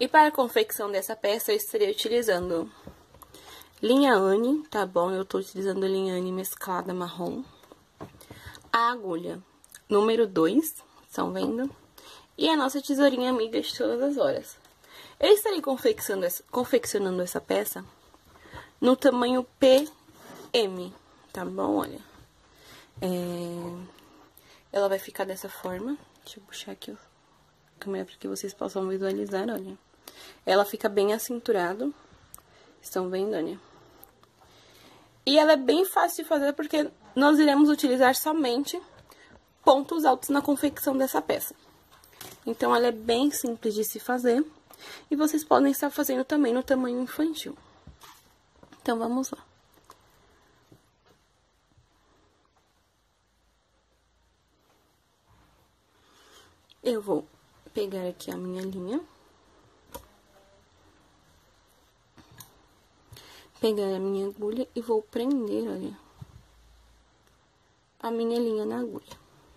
E para a confecção dessa peça, eu estarei utilizando linha Anne, tá bom? Eu tô utilizando linha Anne mesclada marrom. A agulha número 2, estão vendo? E a nossa tesourinha amiga de todas as horas. Eu estarei confeccionando essa peça no tamanho PM, tá bom? Olha. Ela vai ficar dessa forma. Deixa eu puxar aqui a câmera para que vocês possam visualizar, olha. Ela fica bem acinturado. Estão vendo, olha? E ela é bem fácil de fazer porque nós iremos utilizar somente pontos altos na confecção dessa peça. Então, ela é bem simples de se fazer. E vocês podem estar fazendo também no tamanho infantil. Então, vamos lá. Eu vou pegar aqui a minha linha. Pegar a minha agulha e vou prender, olha, a minha linha na agulha.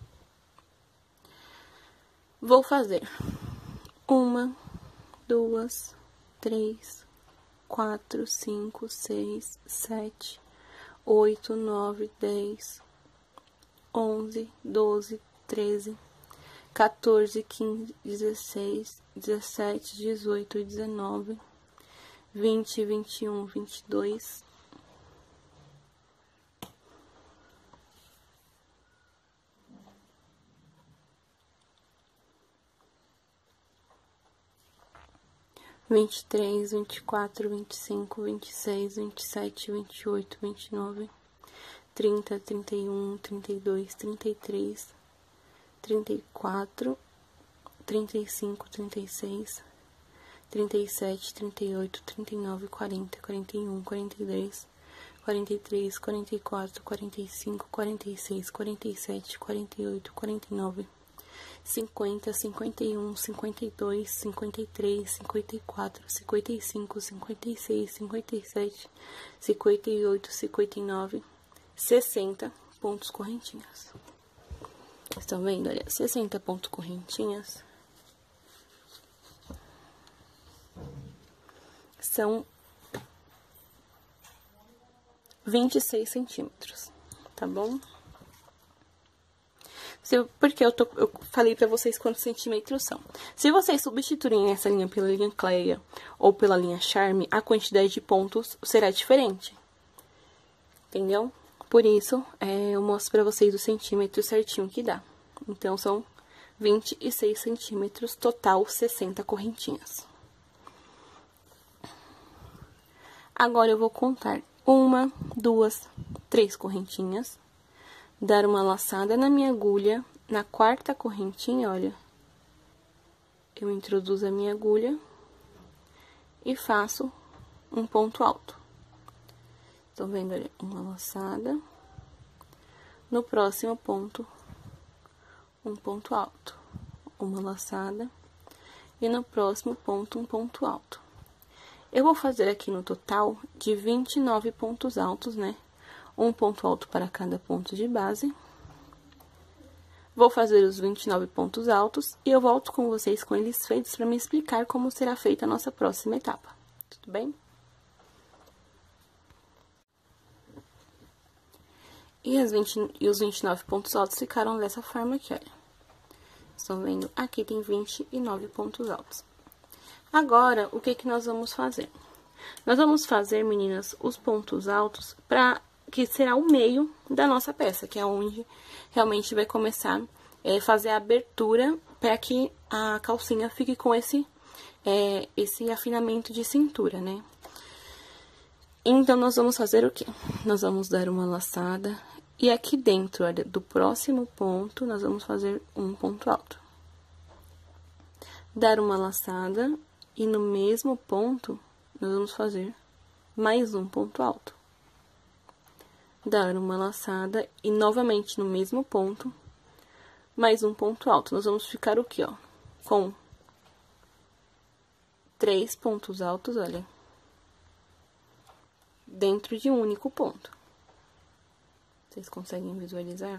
Vou fazer 1, 2, 3, 4, 5, 6, 7, 8, 9, 10, 11, 12, 13, 14, 15, 16, 17, 18, 19, 20, 21, 22. Vinte e três, 24, 25, 26, 27, 28, 29, 30, 31, 32, 33, 34, 35, 36, 37, 38, 39, 40, 41, 42, 43, 44, 45, 46, 47, 48, 49, 50, 51, 52, 53, 54, 55, 56, 57, 58, 59, 60 pontos correntinhas. Estão vendo? Olha, 60 pontos correntinhas são 26 centímetros, tá bom? Porque eu falei pra vocês quantos centímetros são. Se vocês substituírem essa linha pela linha Cleia ou pela linha Charme, a quantidade de pontos será diferente. Entendeu? Por isso, eu mostro pra vocês o centímetro certinho que dá. Então, são 26 centímetros, total 60 correntinhas. Agora, eu vou contar 1, 2, 3 correntinhas. Dar uma laçada na minha agulha, na quarta correntinha, olha. Eu introduzo a minha agulha e faço um ponto alto. Estão vendo, olha, uma laçada. No próximo ponto, um ponto alto. Uma laçada. E no próximo ponto, um ponto alto. Eu vou fazer aqui no total de 29 pontos altos, né? Um ponto alto para cada ponto de base. Vou fazer os 29 pontos altos e eu volto com vocês com eles feitos para me explicar como será feita a nossa próxima etapa. Tudo bem? E os 29 pontos altos ficaram dessa forma aqui, olha. Estão vendo? Aqui tem 29 pontos altos. Agora, o que nós vamos fazer? Nós vamos fazer, meninas, os pontos altos que será o meio da nossa peça, que é onde realmente vai começar a fazer a abertura para que a calcinha fique com esse afinamento de cintura, né? Então, nós vamos fazer o quê? Nós vamos dar uma laçada e aqui dentro, olha, do próximo ponto, nós vamos fazer um ponto alto. Dar uma laçada e no mesmo ponto, nós vamos fazer mais um ponto alto. Dar uma laçada e novamente no mesmo ponto, mais um ponto alto. Nós vamos ficar o quê, ó? Com 3 pontos altos, olha, dentro de um único ponto. Vocês conseguem visualizar?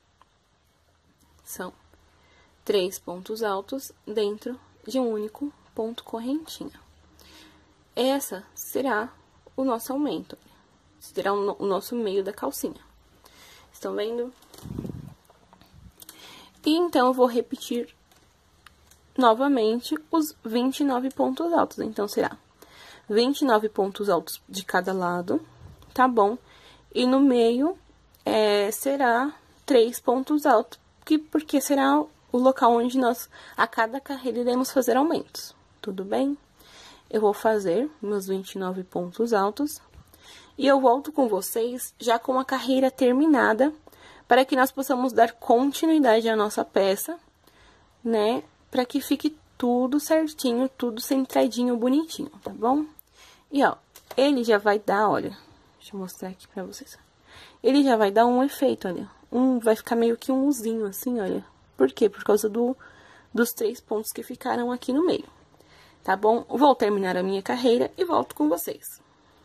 São 3 pontos altos dentro de um único ponto correntinha. Essa será o nosso aumento, será o nosso meio da calcinha. Estão vendo? E então, eu vou repetir novamente os 29 pontos altos. Então, será 29 pontos altos de cada lado, tá bom? E no meio, será 3 pontos altos, porque será o local onde nós, a cada carreira, iremos fazer aumentos. Tudo bem? Eu vou fazer meus 29 pontos altos e eu volto com vocês já com a carreira terminada, para que nós possamos dar continuidade à nossa peça, né? Para que fique tudo certinho, tudo centradinho, bonitinho, tá bom? E, ó, ele já vai dar, olha, deixa eu mostrar aqui pra vocês. Ele já vai dar um efeito, olha, vai ficar meio que um Uzinho, assim, olha. Por quê? Por causa dos 3 pontos que ficaram aqui no meio, tá bom? Vou terminar a minha carreira e volto com vocês.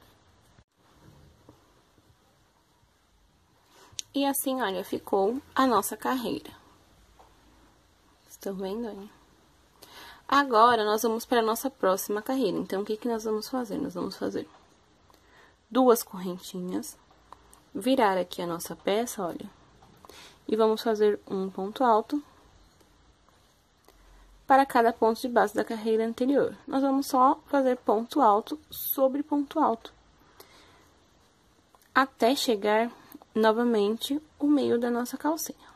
E assim, olha, ficou a nossa carreira. Estão vendo, olha? Agora, nós vamos para a nossa próxima carreira. Então, o que nós vamos fazer? Nós vamos fazer 2 correntinhas, virar aqui a nossa peça, olha, e vamos fazer um ponto alto para cada ponto de base da carreira anterior. Nós vamos só fazer ponto alto sobre ponto alto, até chegar novamente o meio da nossa calcinha.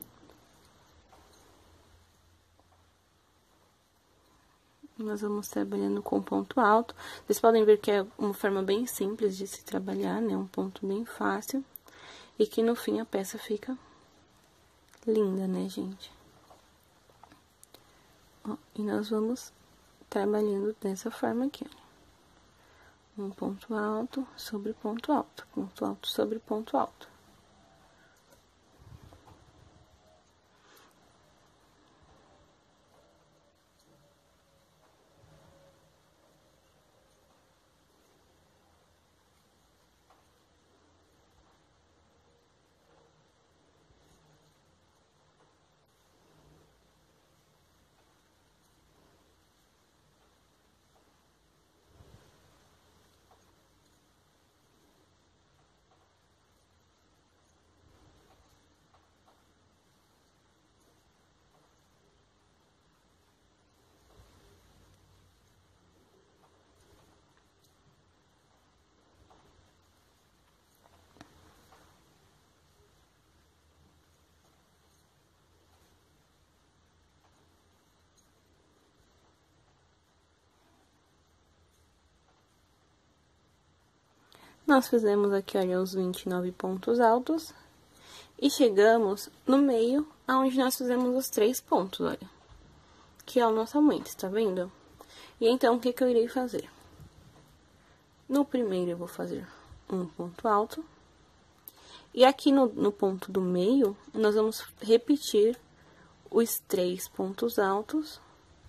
Nós vamos trabalhando com ponto alto. Vocês podem ver que é uma forma bem simples de se trabalhar, né? Um ponto bem fácil. E que no fim a peça fica linda, né, gente? Ó, e nós vamos trabalhando dessa forma aqui, ó. Um ponto alto sobre ponto alto. Ponto alto sobre ponto alto. Nós fizemos aqui, olha, os 29 pontos altos. E chegamos no meio, aonde nós fizemos os 3 pontos, olha. Que é o nosso aumento, tá vendo? E então, o que eu irei fazer? No primeiro, eu vou fazer um ponto alto. E aqui no ponto do meio, nós vamos repetir os 3 pontos altos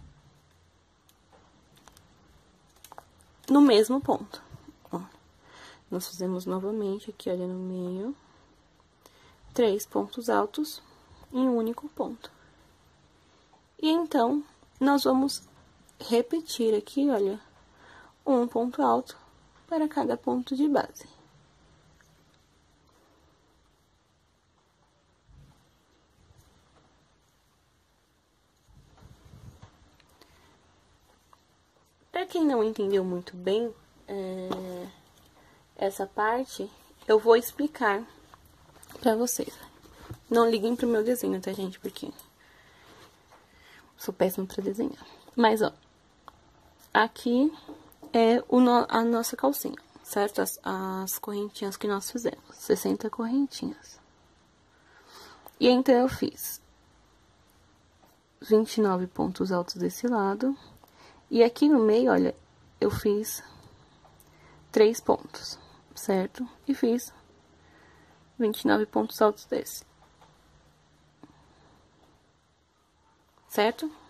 no mesmo ponto. Ó, nós fizemos novamente aqui, olha, no meio, 3 pontos altos em um único ponto. E então, nós vamos repetir aqui, olha, um ponto alto para cada ponto de base. Para quem não entendeu muito bem essa parte, eu vou explicar pra vocês. Não liguem pro meu desenho, tá, gente? Porque sou péssima pra desenhar. Mas, ó, aqui é a nossa calcinha, certo? As correntinhas que nós fizemos, 60 correntinhas. E então, eu fiz 29 pontos altos desse lado. E aqui no meio, olha, eu fiz 3 pontos, certo? E fiz 29 pontos altos desse. Certo?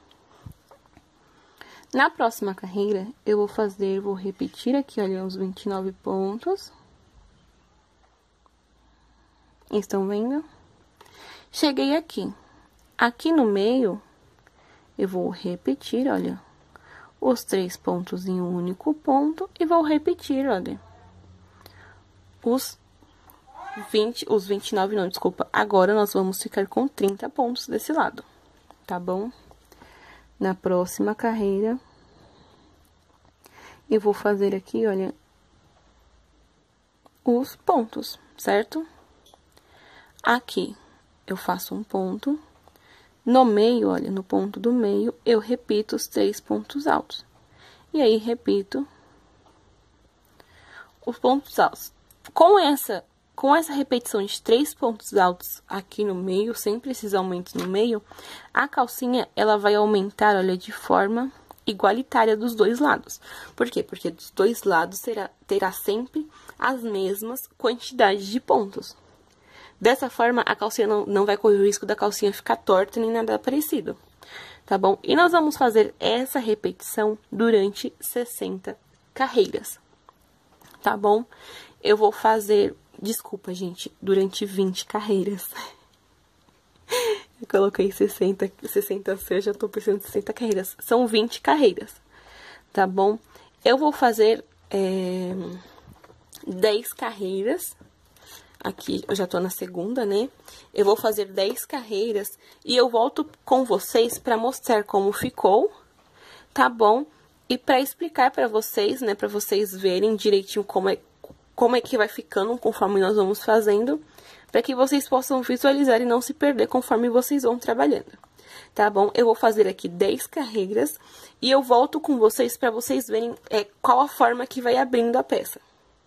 Na próxima carreira, eu vou repetir aqui, olha, os 29 pontos. Estão vendo? Cheguei aqui. Aqui no meio, eu vou repetir, olha, os 3 pontos em um único ponto e vou repetir, olha, os 29 não, desculpa. Agora, nós vamos ficar com 30 pontos desse lado, tá bom? Na próxima carreira, eu vou fazer aqui, olha, os pontos, certo? Aqui, eu faço um ponto. No meio, olha, no ponto do meio, eu repito os 3 pontos altos. E aí, repito os pontos altos. Com essa repetição de 3 pontos altos aqui no meio, sempre esses aumentos no meio, a calcinha, ela vai aumentar, olha, de forma igualitária dos dois lados. Por quê? Porque dos dois lados terá sempre as mesmas quantidades de pontos. Dessa forma, a calcinha não vai correr o risco da calcinha ficar torta nem nada parecido, tá bom? E nós vamos fazer essa repetição durante 60 carreiras, tá bom? Eu vou fazer, desculpa, gente, durante 20 carreiras. Eu coloquei 60, eu já tô pensando em 60 carreiras. São 20 carreiras, tá bom? Eu vou fazer 10 carreiras. Aqui, eu já tô na segunda, né? Eu vou fazer 10 carreiras e eu volto com vocês pra mostrar como ficou, tá bom? E pra explicar pra vocês, né? Pra vocês verem direitinho como é que vai ficando conforme nós vamos fazendo, pra que vocês possam visualizar e não se perder conforme vocês vão trabalhando, tá bom? Eu vou fazer aqui 10 carreiras e eu volto com vocês pra vocês verem qual a forma que vai abrindo a peça.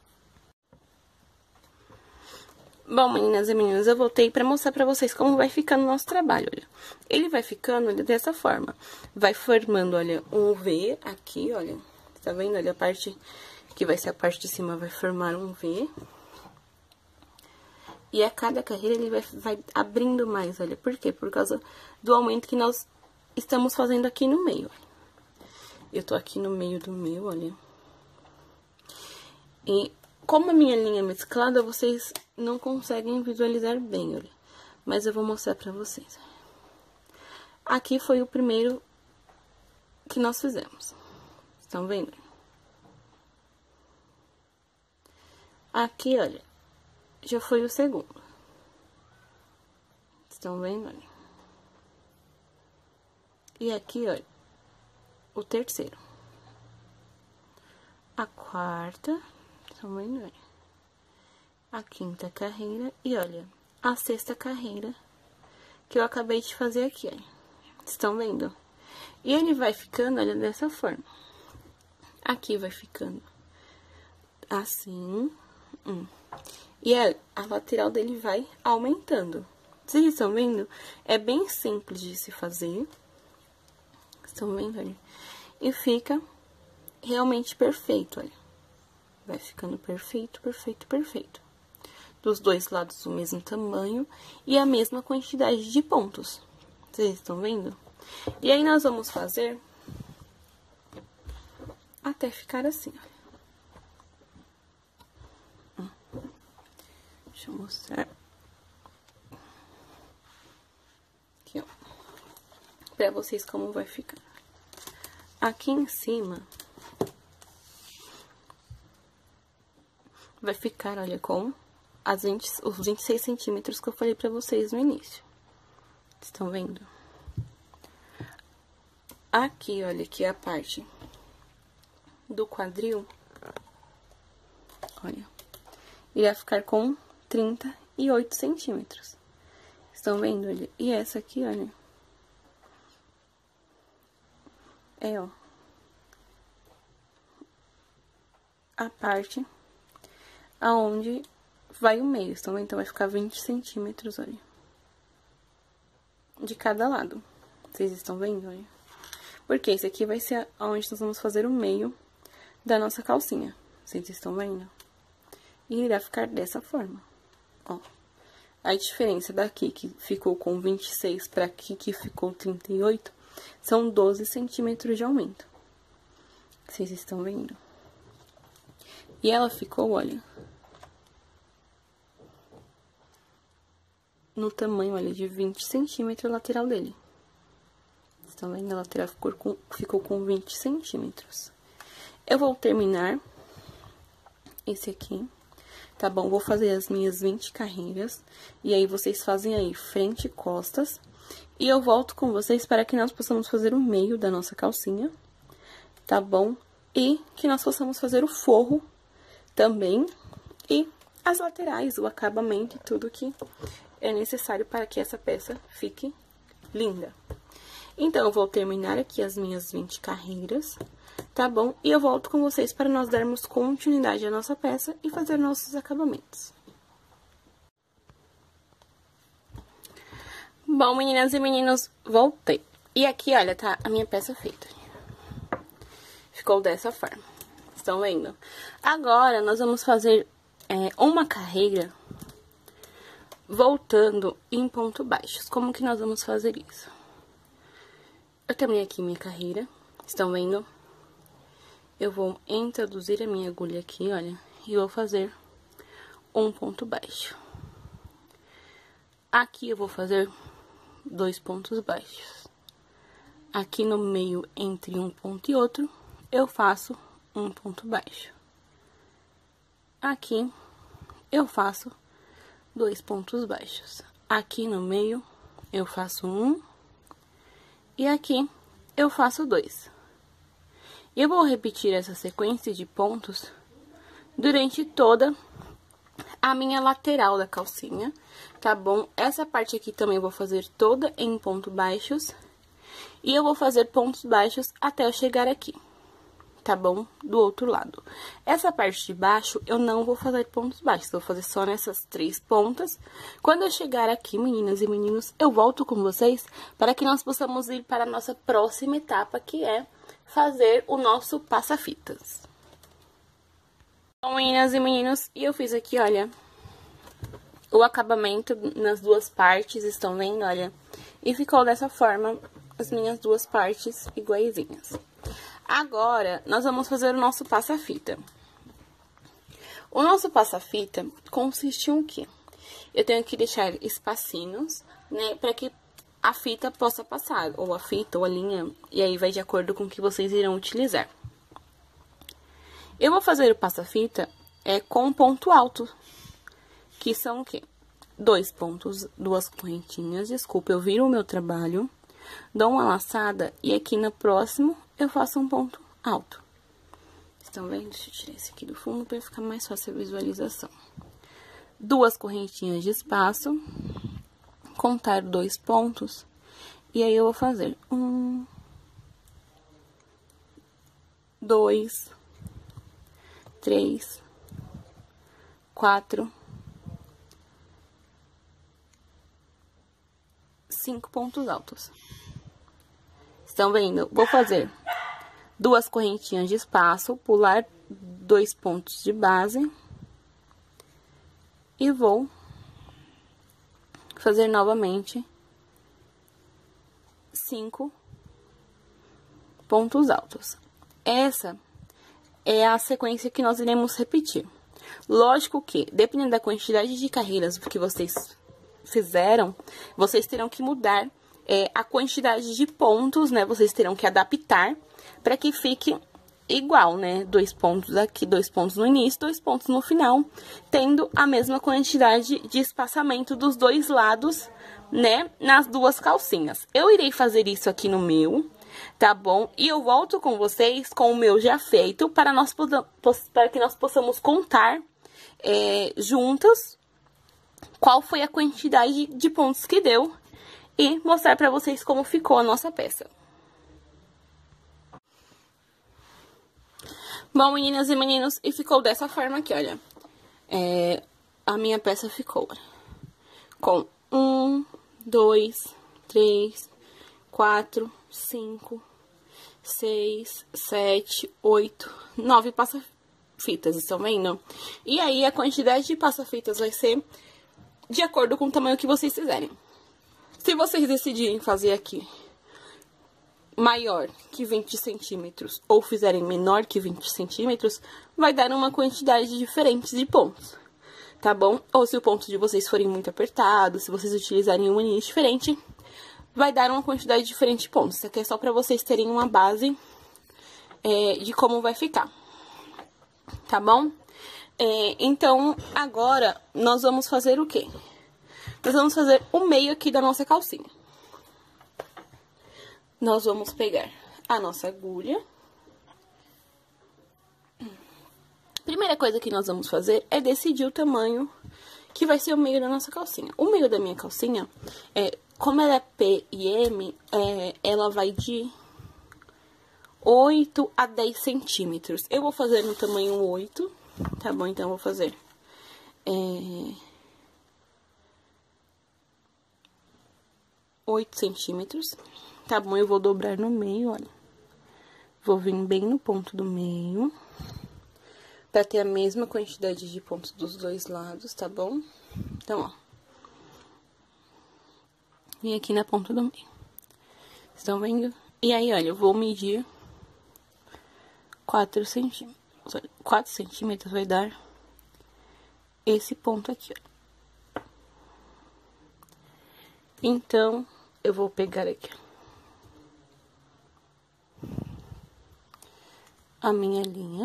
Bom, meninas e meninos, eu voltei pra mostrar pra vocês como vai ficando o nosso trabalho, olha. Ele vai ficando, olha, dessa forma. Vai formando, olha, um V aqui, olha. Tá vendo? Olha, a parte que vai ser a parte de cima vai formar um V. E a cada carreira ele vai abrindo mais, olha. Por quê? Por causa do aumento que nós estamos fazendo aqui no meio. Eu tô aqui no meio do meu, olha. E como a minha linha é mesclada, vocês não conseguem visualizar bem, olha. Mas eu vou mostrar pra vocês. Aqui foi o primeiro que nós fizemos. Estão vendo? Aqui, olha, já foi o segundo. Estão vendo, olha? E aqui, olha, o terceiro. A quarta, estão vendo, olha? A quinta carreira e, olha, a sexta carreira que eu acabei de fazer aqui, olha. Estão vendo? E ele vai ficando, olha, dessa forma. Aqui vai ficando assim. E a lateral dele vai aumentando. Vocês estão vendo? É bem simples de se fazer. Estão vendo, olha? E fica realmente perfeito, olha. Vai ficando perfeito, perfeito, perfeito. Dos dois lados o mesmo tamanho e a mesma quantidade de pontos. Vocês estão vendo? E aí, nós vamos fazer até ficar assim, ó. Deixa eu mostrar. Aqui, ó. Pra vocês como vai ficar. Aqui em cima vai ficar, olha, com os 26 centímetros que eu falei pra vocês no início. Estão vendo? Aqui, olha, aqui é a parte do quadril. Olha. Irá ficar com 38 centímetros. Estão vendo, olha? E essa aqui, olha. Ó. A parte aonde vai o meio, estão vendo? Então, vai ficar 20 centímetros, olha. De cada lado. Vocês estão vendo, olha? Porque esse aqui vai ser onde nós vamos fazer o meio da nossa calcinha. Vocês estão vendo? E irá ficar dessa forma, ó. A diferença daqui, que ficou com 26, pra aqui, que ficou 38, são 12 centímetros de aumento. Vocês estão vendo? E ela ficou, olha, no tamanho, olha, de 20 centímetros lateral dele. Estão vendo? A lateral ficou com 20 centímetros. Eu vou terminar esse aqui, tá bom? Vou fazer as minhas 20 carreiras. E aí, vocês fazem aí frente e costas. E eu volto com vocês para que nós possamos fazer o meio da nossa calcinha, tá bom? E que nós possamos fazer o forro também. E as laterais, o acabamento e tudo que é necessário para que essa peça fique linda. Então, eu vou terminar aqui as minhas 20 carreiras, tá bom? E eu volto com vocês para nós darmos continuidade à nossa peça e fazer nossos acabamentos. Bom, meninas e meninos, voltei. E aqui, olha, tá a minha peça feita. Ficou dessa forma. Estão vendo? Agora, nós vamos fazer uma carreira voltando em ponto baixos. Como que nós vamos fazer isso? Eu terminei aqui minha carreira. Estão vendo? Eu vou introduzir a minha agulha aqui, olha, e vou fazer um ponto baixo. Aqui eu vou fazer 2 pontos baixos. Aqui no meio, entre um ponto e outro, eu faço um ponto baixo. Aqui, eu faço 2 pontos baixos. Aqui no meio, eu faço 1. E aqui, eu faço 2. Eu vou repetir essa sequência de pontos durante toda a minha lateral da calcinha, tá bom? Essa parte aqui também eu vou fazer toda em pontos baixos. E eu vou fazer pontos baixos até eu chegar aqui, tá bom? Do outro lado. Essa parte de baixo, eu não vou fazer pontos baixos, vou fazer só nessas 3 pontas. Quando eu chegar aqui, meninas e meninos, eu volto com vocês para que nós possamos ir para a nossa próxima etapa, que é fazer o nosso passa-fitas. Bom, meninas e meninos, e eu fiz aqui, olha, o acabamento nas 2 partes, estão vendo, olha? E ficou dessa forma as minhas 2 partes iguaizinhas. Agora, nós vamos fazer o nosso passa-fita. O nosso passa-fita consiste em o quê? Eu tenho que deixar espacinhos, né, para que a fita possa passar, ou a fita, ou a linha, e aí vai de acordo com o que vocês irão utilizar. Eu vou fazer o passa-fita com ponto alto, que são o quê? 2 pontos, 2 correntinhas, desculpa, eu viro o meu trabalho, dou uma laçada e aqui no próximo eu faço um ponto alto. Estão vendo? Deixa eu tirar esse aqui do fundo para ficar mais fácil a visualização. 2 correntinhas de espaço, contar 2 pontos, e aí eu vou fazer 1, 2, 3, 4, 5 pontos altos. Estão vendo? Vou fazer 2 correntinhas de espaço, pular 2 pontos de base e vou fazer novamente 5 pontos altos. Essa é a sequência que nós iremos repetir. Lógico que, dependendo da quantidade de carreiras que vocês fizeram, vocês terão que mudar a quantidade de pontos, né? Vocês terão que adaptar para que fique igual, né? 2 pontos aqui, 2 pontos no início, 2 pontos no final, tendo a mesma quantidade de espaçamento dos 2 lados, né? Nas 2 calcinhas. Eu irei fazer isso aqui no meu, tá bom? E eu volto com vocês com o meu já feito para que nós possamos contar juntas qual foi a quantidade de pontos que deu e mostrar pra vocês como ficou a nossa peça. Bom, meninas e meninos, e ficou dessa forma aqui, olha. A minha peça ficou com 1, 2, 3, 4, 5, 6, 7, 8, 9 passa-fitas, estão vendo? E aí, a quantidade de passa-fitas vai ser de acordo com o tamanho que vocês fizerem. Se vocês decidirem fazer aqui maior que 20 centímetros ou fizerem menor que 20 centímetros, vai dar uma quantidade diferente de pontos, tá bom? Ou se o ponto de vocês forem muito apertado, se vocês utilizarem um início diferente, vai dar uma quantidade diferente de pontos. Isso aqui é só pra vocês terem uma base de como vai ficar, tá bom? Então, agora, nós vamos fazer o quê? Nós vamos fazer o meio aqui da nossa calcinha. Nós vamos pegar a nossa agulha. Primeira coisa que nós vamos fazer é decidir o tamanho que vai ser o meio da nossa calcinha. O meio da minha calcinha, como ela é P e M, ela vai de 8 a 10 centímetros. Eu vou fazer no tamanho 8, tá bom? Então, eu vou fazer 8 centímetros, tá bom? Eu vou dobrar no meio, olha. Vou vir bem no ponto do meio, pra ter a mesma quantidade de pontos dos dois lados, tá bom? Então, ó. Vim aqui na ponta do meio. Estão vendo? E aí, olha, eu vou medir 4 centímetros. 4 centímetros vai dar esse ponto aqui, ó. Então, eu vou pegar aqui, ó, a minha linha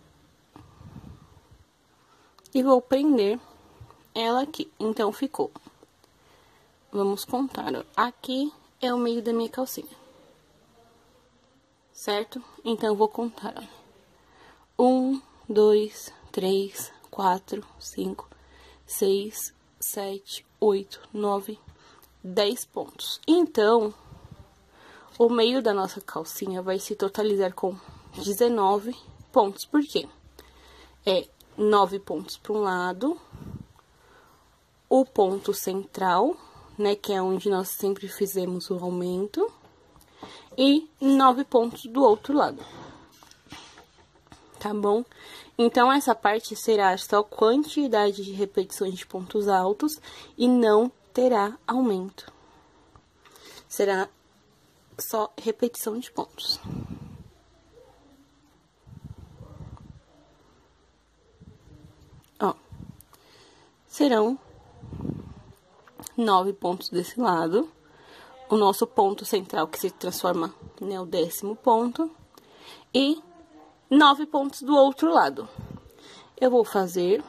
e vou prender ela aqui. Então, ficou. Vamos contar, ó. Aqui é o meio da minha calcinha, certo? Então, eu vou contar, ó. 1, 2, 3, 4, 5, 6, 7, 8, 9, 10 pontos. Então, o meio da nossa calcinha vai se totalizar com 19 pontos. Por quê? 9 pontos para um lado, o ponto central, né, que é onde nós sempre fizemos o aumento, e 9 pontos do outro lado. Tá bom? Então, essa parte será só quantidade de repetições de pontos altos e não terá aumento. Será só repetição de pontos. Ó, serão 9 pontos desse lado. O nosso ponto central, que se transforma, né, o 10º ponto. E 9 pontos do outro lado. Eu vou fazer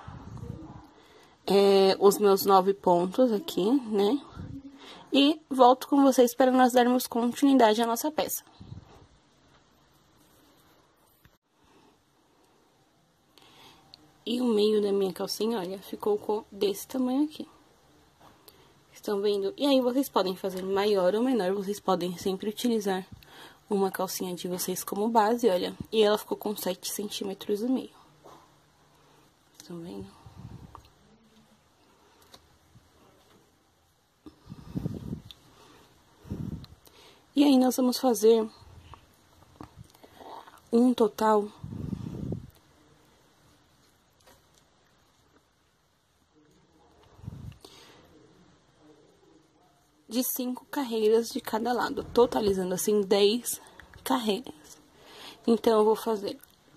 os meus 9 pontos aqui, né? E volto com vocês para nós darmos continuidade à nossa peça. E o meio da minha calcinha, olha, ficou desse tamanho aqui. Estão vendo? E aí, vocês podem fazer maior ou menor, vocês podem sempre utilizar uma calcinha de vocês como base, olha. E ela ficou com 7 centímetros e meio. Estão vendo? E aí, nós vamos fazer um total de 5 carreiras de cada lado, totalizando assim 10 carreiras. Então, eu vou fazer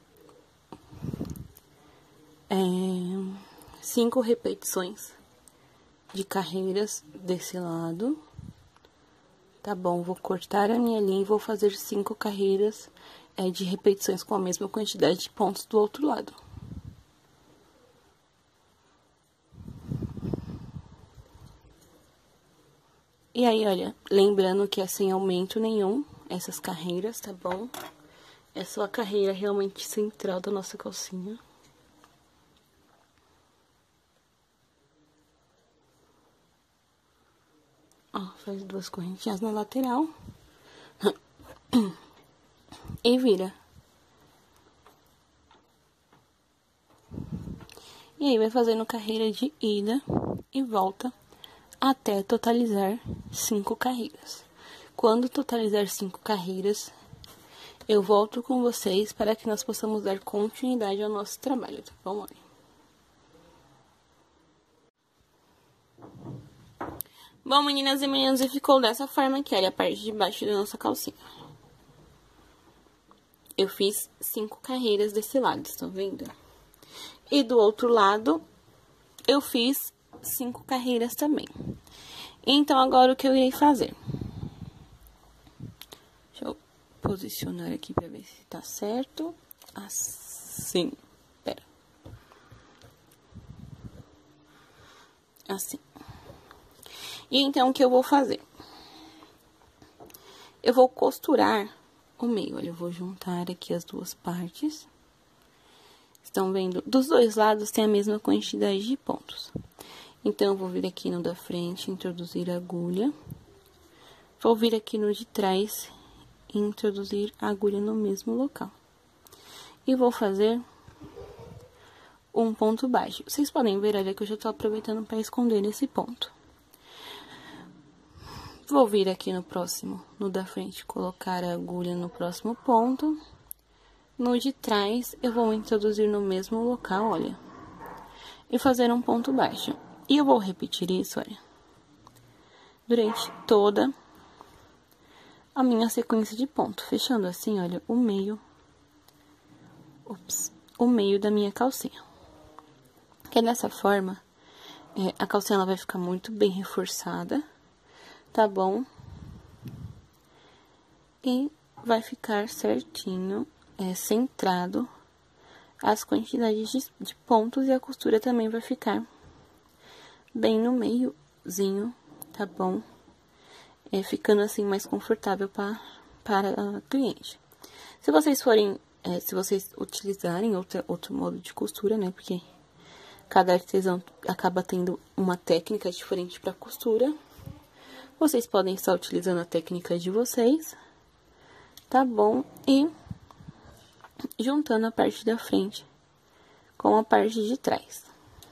5 repetições de carreiras desse lado, tá bom? Vou cortar a minha linha e vou fazer 5 carreiras de repetições com a mesma quantidade de pontos do outro lado. E aí, olha, lembrando que é sem aumento nenhum, essas carreiras, tá bom? É só a carreira realmente central da nossa calcinha. Ó, faz 2 correntinhas na lateral. E vira. E aí, vai fazendo carreira de ida e volta até totalizar 5 carreiras. Quando totalizar 5 carreiras, eu volto com vocês para que nós possamos dar continuidade ao nosso trabalho, tá bom? Bom, meninas e meninos, e ficou dessa forma aqui, olha, a parte de baixo da nossa calcinha. Eu fiz 5 carreiras desse lado, estão vendo? E do outro lado, eu fiz 5 carreiras também. Então, agora o que eu irei fazer? posicionar aqui pra ver se tá certo. Assim. Pera. Assim. E então, o que eu vou fazer? Eu vou costurar o meio. Olha, eu vou juntar aqui as duas partes. Estão vendo? Dos dois lados tem a mesma quantidade de pontos. Então, eu vou vir aqui no da frente, introduzir a agulha. Vou vir aqui no de trás e introduzir a agulha no mesmo local. E vou fazer um ponto baixo. Vocês podem ver, olha, que eu já tô aproveitando para esconder esse ponto. Vou vir aqui no próximo, no da frente, colocar a agulha no próximo ponto. No de trás, eu vou introduzir no mesmo local, olha, e fazer um ponto baixo. E eu vou repetir isso, olha, durante toda a minha sequência de ponto, fechando assim, olha, o meio, o meio da minha calcinha. Que dessa forma, a calcinha ela vai ficar muito bem reforçada, tá bom? E vai ficar certinho, centrado as quantidades de pontos e a costura também vai ficar bem no meiozinho, tá bom? Ficando assim mais confortável para a cliente. Se vocês forem, se vocês utilizarem outro modo de costura, né? Porque cada artesão acaba tendo uma técnica diferente para costura. Vocês podem estar utilizando a técnica de vocês, tá bom? E juntando a parte da frente com a parte de trás.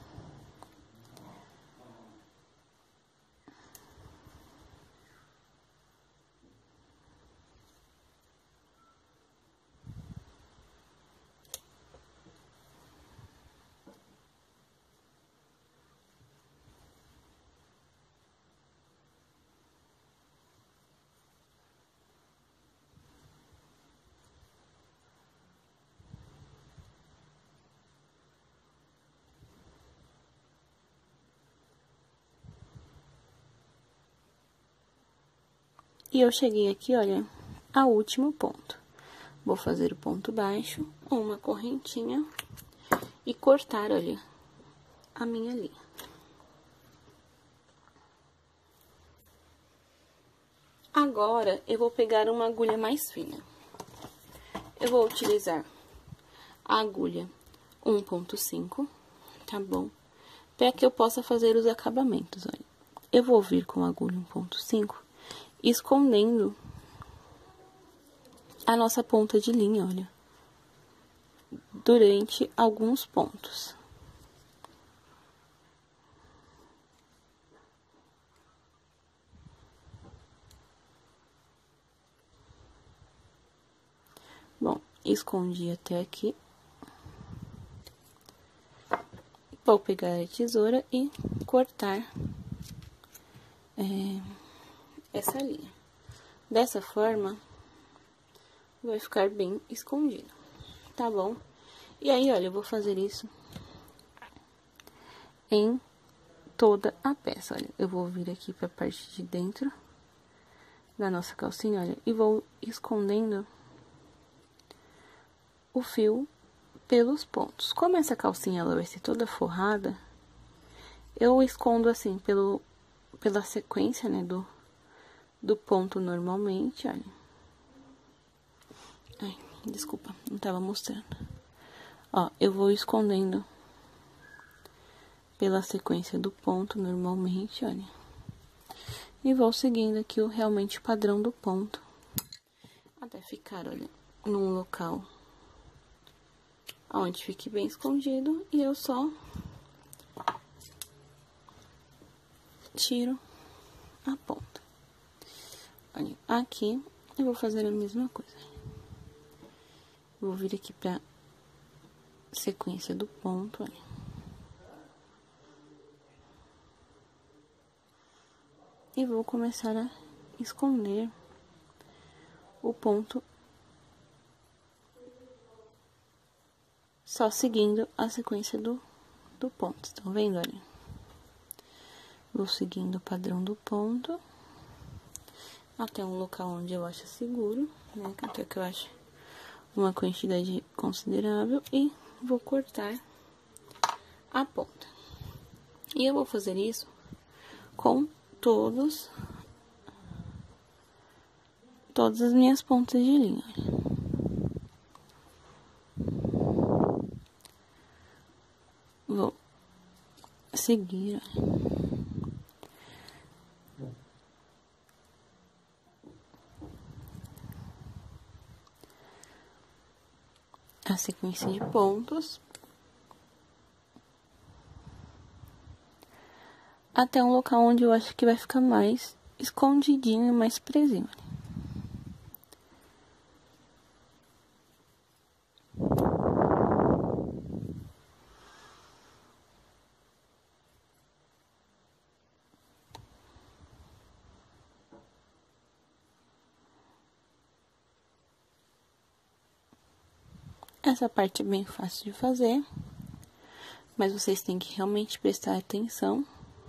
E eu cheguei aqui, olha, ao último ponto. Vou fazer o ponto baixo, uma correntinha e cortar, olha, a minha linha. Agora, eu vou pegar uma agulha mais fina. Eu vou utilizar a agulha 1.5, tá bom? Para que eu possa fazer os acabamentos, olha. Eu vou vir com a agulha 1.5, escondendo a nossa ponta de linha, olha, durante alguns pontos. Bom, escondi até aqui. Vou pegar a tesoura e cortar essa linha. Dessa forma, vai ficar bem escondido, tá bom? E aí, olha, eu vou fazer isso em toda a peça, olha. Eu vou vir aqui pra parte de dentro da nossa calcinha, olha, e vou escondendo o fio pelos pontos. Como essa calcinha ela vai ser toda forrada, eu escondo assim pela sequência, né, do ponto normalmente, olha. Ai, desculpa, não tava mostrando. Ó, eu vou escondendo pela sequência do ponto normalmente, olha. E vou seguindo aqui realmente o padrão do ponto, até ficar, olha, num local onde fique bem escondido, e eu só tiro a ponta. Olha, aqui eu vou fazer a mesma coisa. Vou vir aqui pra sequência do ponto, olha. E vou começar a esconder o ponto só seguindo a sequência do ponto. Estão vendo, olha? Vou seguindo o padrão do ponto até um local onde eu acho seguro, né? Até que eu acho uma quantidade considerável e vou cortar a ponta. E eu vou fazer isso com todas as minhas pontas de linha. Vou seguir, a sequência de pontos até um local onde eu acho que vai ficar mais escondidinho e mais presinho. Essa parte é bem fácil de fazer, mas vocês têm que realmente prestar atenção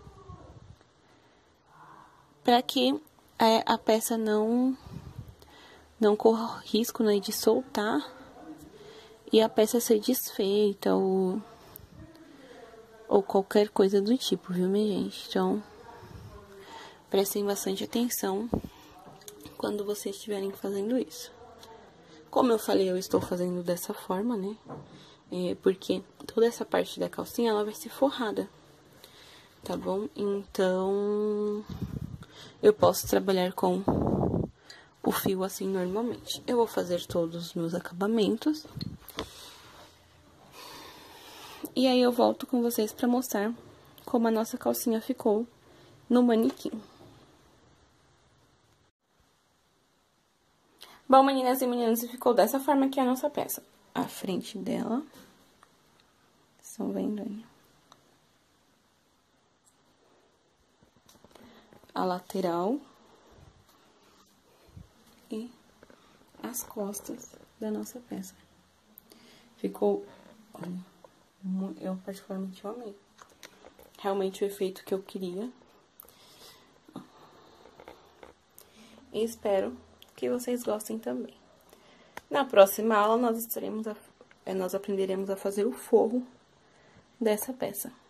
para que a peça não corra risco, né, de soltar e a peça ser desfeita ou qualquer coisa do tipo, viu, minha gente? Então, prestem bastante atenção quando vocês estiverem fazendo isso. Como eu falei, eu estou fazendo dessa forma, né? Porque toda essa parte da calcinha, ela vai ser forrada, tá bom? Então, eu posso trabalhar com o fio assim normalmente. Eu vou fazer todos os meus acabamentos. E aí, eu volto com vocês pra mostrar como a nossa calcinha ficou no manequim. Bom, meninas e meninos, ficou dessa forma aqui a nossa peça. A frente dela. Estão vendo aí? A lateral. E as costas da nossa peça. Ficou... Eu particularmente amei. Realmente o efeito que eu queria. E espero que vocês gostem também. Na próxima aula, nós aprenderemos a fazer o forro dessa peça.